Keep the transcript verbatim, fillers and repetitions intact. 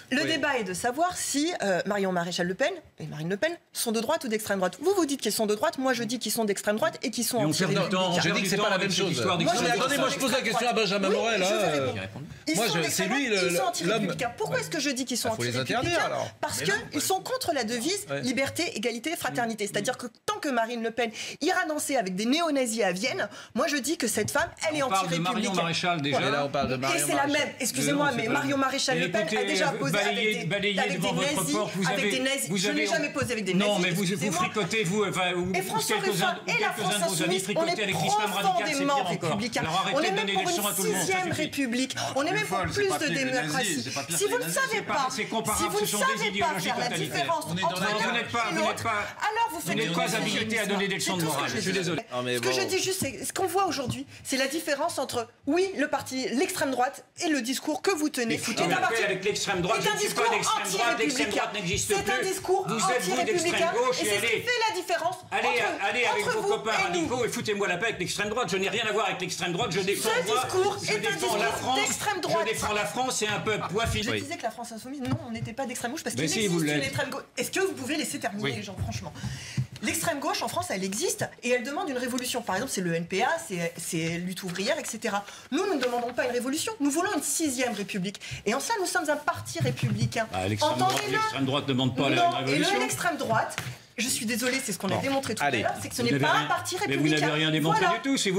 Le oui. débat est de savoir si euh, Marion Maréchal Le Pen et Marine Le Pen sont de droite ou d'extrême droite. Vous, vous dites qu'ils sont de droite, moi je dis qu'ils sont d'extrême droite et qu'ils sont anti-républicains. Je dis que c'est pas la même chose. Moi, attendez, moi je pose la question à Benjamin Morel. Moi, c'est lui l'homme. Pourquoi est-ce que je dis qu'ils sont anti-républicains? Parce qu'ils sont contre la devise liberté, égalité, fraternité. C'est-à-dire que tant que Marine Le Pen ira danser avec des néo-nazis à Vienne, moi je dis que cette femme, elle est anti-républicaine. On parle de Marion Maréchal déjà. Et là, on parle de Marion Et c'est la même, excusez-moi, mais Marion Maréchal Le Pen a déjà posé avec des nazis, avec des nazis. Je n'ai jamais posé avec des nazis. Non, mais vous vous fricotez, vous, enfin, ou quelques-uns de vos amis fricotés avec l'islam radical, c'est pire encore. Alors arrêtez de donner des leçons à tout le monde. On est même pour une sixième république. On est même pour plus de démocratie. Si vous ne savez pas, c'est comparable, ce sont des idéologies totalitaires. Vous n'êtes pas, vous n'êtes pas, alors vous n'êtes pas habilité à donner des leçons de morale. Je suis désolé. Ce que je dis juste, c'est ce qu'on voit aujourd'hui, c'est la différence entre, oui, le parti, l'extrême droite et le discours que vous tenez. Foutez la paix avec l'extrême droite. Je ne suis pas d'extrême droite. L'extrême droite n'existe plus. C'est un discours vous êtes vous d'extrême gauche et et c'est ce qui allez. fait la différence. Allez, entre, allez avec entre vos copains et radicaux et foutez-moi la paix avec l'extrême droite. Je n'ai rien à voir avec l'extrême droite. Je défends Ce moi. discours Je est un défends la discours France. d'extrême droite. Je défends la France et un peuple. Point Je final. disais que la France insoumise, non, on n'était pas d'extrême gauche parce qu'il Mais si, existe vous une l'êtes. extrême gauche. Est-ce que vous pouvez laisser terminer Oui. les gens, franchement? L'extrême gauche en France, elle existe et elle demande une révolution. Par exemple, c'est le N P A, c'est lutte ouvrière, et cetera. Nous, nous ne demandons pas une révolution, nous voulons une sixième république. Et en ça, nous sommes un parti républicain. Ah, l'extrême droite, l'extrême droite ne demande pas la Non, révolution. et l'extrême droite, je suis désolée, c'est ce qu'on a Bon. démontré tout Allez. à l'heure, c'est que ce Vous n'est n'avez pas rien- un parti Mais républicain. vous n'avez rien démontré Voilà. du tout. Si vous